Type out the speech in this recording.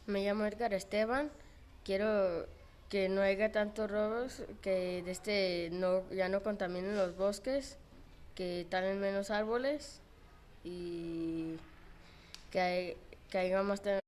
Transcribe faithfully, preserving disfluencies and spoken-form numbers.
Me llamo Edgar Esteban. Quiero que no haya tantos robos, que de este no ya no contaminen los bosques, que talen menos árboles y que, hay- que haya más